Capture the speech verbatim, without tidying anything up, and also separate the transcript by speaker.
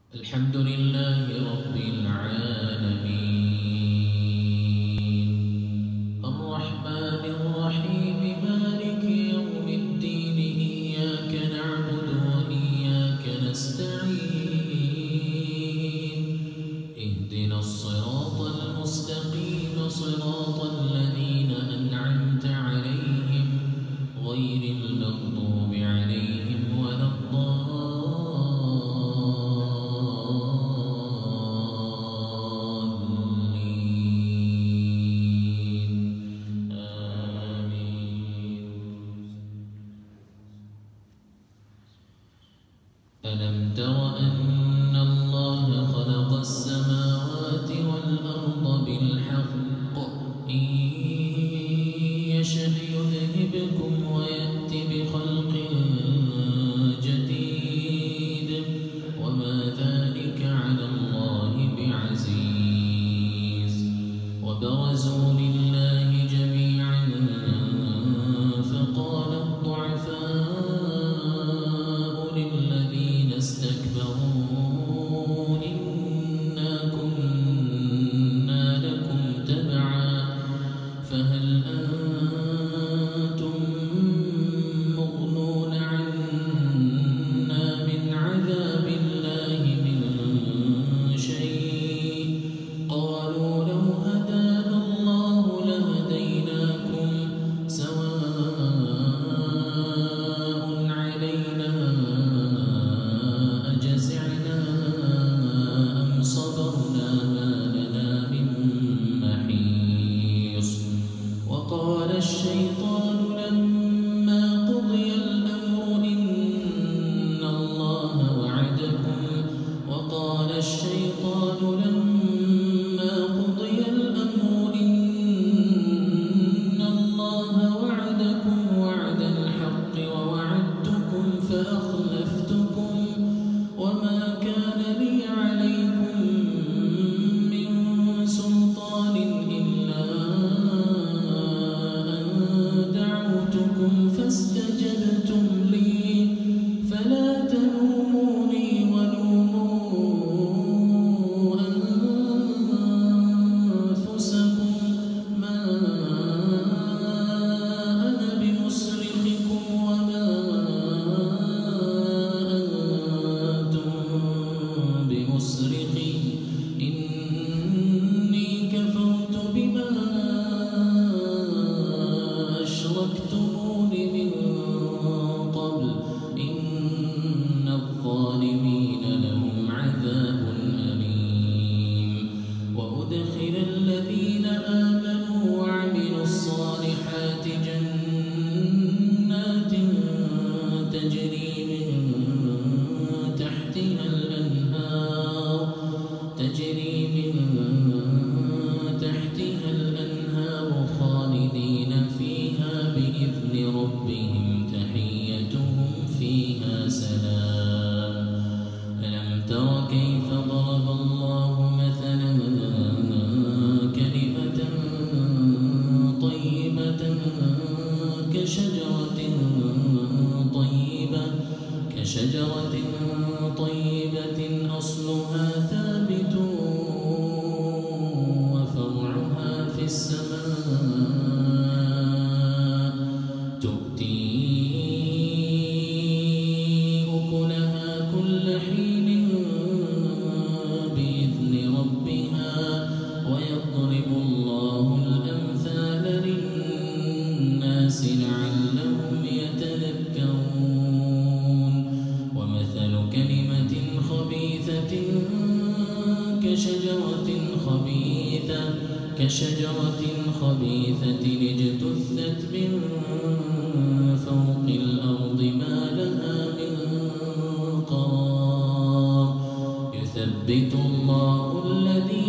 Speaker 1: الحمد لله رب العالمين الرحمن الرحيم مالك يوم الدين إياك نعبد وإياك نستعين اهدنا الصراط المستقيم صراط الذين أنعمت عليهم غير المغضوب عليهم ولا الضالين ألم تر أن الله خلق السماوات والأرض بالحق إن يشأ يذهبكم ويأت بخلق جديد وما ذلك على الله بعزيز وبرزوا لله جميعا فقال الضعفاء للذين استكبروا إنا كنا لكم تبعا فهل أنتم مغنون عنا من عذاب الله من شيء قالوا لو هدانا الله لهديناكم سواء علينا أجزعنا أم صبرنا ما لنا من محيص وقال الشيطان لما قضي الأمر إن الله وعدكم وقال الشيطان لما قضي الأمر إن الله وعدكم وعد الحق ووعدتكم فأخلفتكم وما كان لي عليكم من سلطان إلا أن دعوتكم فاستجبتم لي فلا تلوموني ولوموا أنفسكم ما أنا بمصرخكم وما أنتم بمصرخي إني كفرت بما أشركتمون من قبل إن الظالمين لهم عذاب أليم وأدخل الذين آمنوا وعملوا الصالحات جنات تجري من تحتها الأنهار تجري من تحتها الأنهار خالدين فيها بإذن ربهم تحيتهم فيها سلام ألم تر كيف ضرب الله مثلا كلمة طيبة كشجرة طيبة كشجرة طيبة أصلها ثابت وفرعها في السماء تؤتي أكلها كل حين بإذن ربها ويضرب الله الأمثال للناس لعلهم يتذكرون ومثل كلمة خبيثة كشجرة خبيثة كشجرة خبيثة اجتثت من فوق الأرض ما لها من قرار يثبت الله الذين